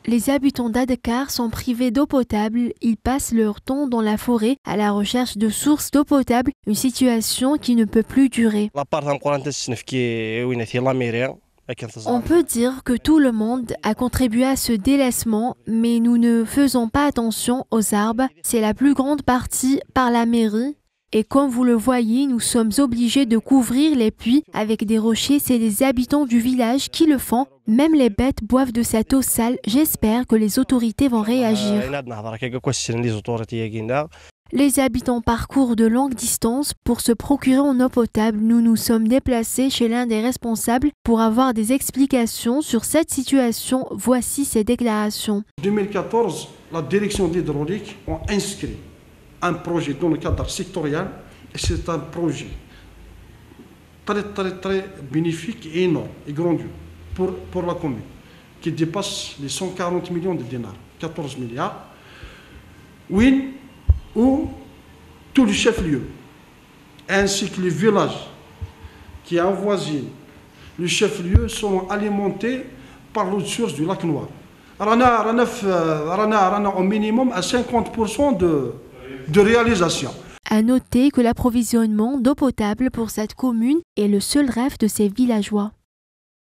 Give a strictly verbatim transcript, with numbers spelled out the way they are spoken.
Les habitants d'Adakar sont privés d'eau potable. Ils passent leur temps dans la forêt à la recherche de sources d'eau potable, une situation qui ne peut plus durer. On peut dire que tout le monde a contribué à ce délaissement, mais nous ne faisons pas attention aux arbres. C'est la plus grande partie par la mairie. Et comme vous le voyez, nous sommes obligés de couvrir les puits avec des rochers. C'est les habitants du village qui le font. Même les bêtes boivent de cette eau sale. J'espère que les autorités vont réagir. Les habitants parcourent de longues distances pour se procurer en eau potable. Nous nous sommes déplacés chez l'un des responsables pour avoir des explications sur cette situation. Voici ses déclarations. En deux mille quatorze, la direction de l'hydraulique a inscrit un projet dans le cadre sectoriel, et c'est un projet très très très bénéfique et énorme et grandiose pour, pour la commune, qui dépasse les cent quarante millions de dinars, quatorze milliards, oui, où tout le chef-lieu, ainsi que les villages qui avoisinent le chef-lieu sont alimentés par l'eau de source du lac Noir. On a au minimum à cinquante pour cent de de réalisation. À noter que l'approvisionnement d'eau potable pour cette commune est le seul rêve de ces villageois.